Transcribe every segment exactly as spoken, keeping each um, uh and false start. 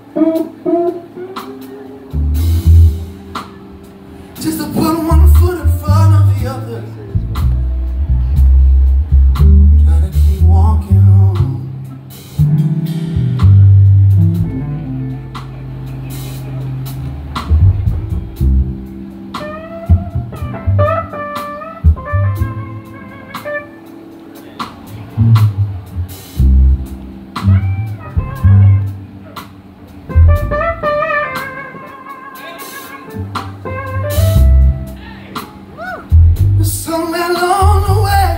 Just to put one foot in front of the other. Try to keep walking on. Somewhere along the way,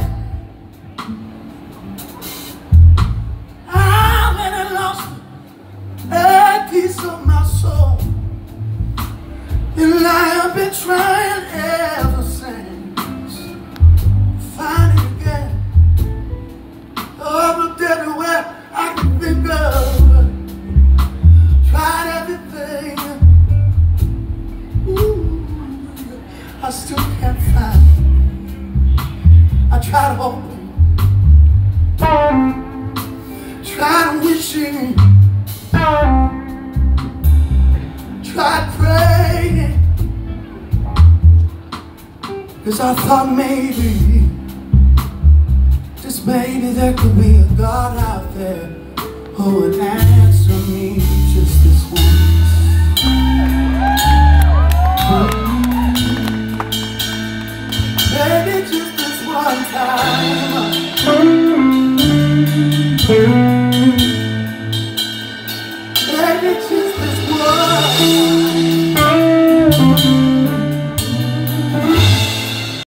I've been lost a piece of my soul, and I have been trying ever since to find it again. Oh, I've looked everywhere I can think of, tried everything. Ooh, I still can't find it. I tried hoping, tried wishing, tried praying, 'cause I thought maybe, just maybe there could be a God out there who would answer me just this once. Maybe just this one time. Maybe just